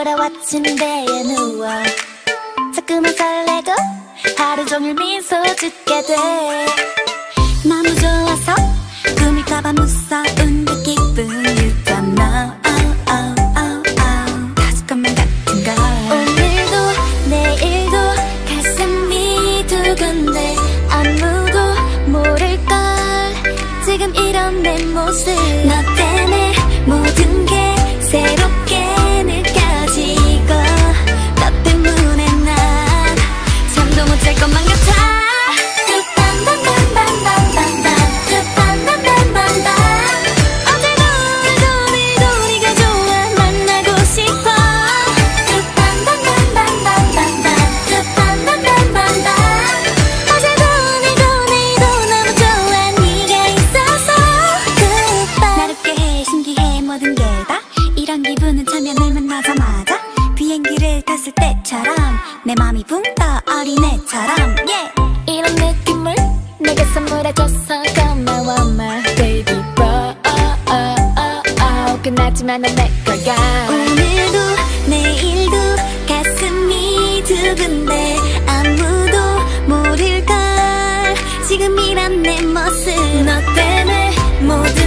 돌아와 침대에 누워 자꾸만 설레고 하루 종일 미소 짓게 돼. 너무 좋아서 꿈일까봐 무서운 그 기분 You don't know 다섯 것만 같은걸. 오늘도 내일도 가슴이 두근데 아무도 모를걸 지금 이런 내 모습. 너 때문에 모든 게 새롭게 느껴지고 너 때문에 난 잠도 못 잘 것만 같아. 어제도 오늘도 네가 좋아 만나고 싶어. 어제도 오늘도 내일도 너무 좋아 네가 있어서. 나를 깨해 신기해 모든 게 다 이런 기분은 참연을 만나자마자 비행기를 탔을 때처럼 내 맘이 붕 떠 어린애처럼 yeah. 이런 느낌을 내게 선물해줘서 고마워 my baby bro. 끝났지만 넌 내 거야. 오늘도 내일도 가슴이 두근데 아무도 모를걸 지금 이런 내 모습. 너 때문에 모든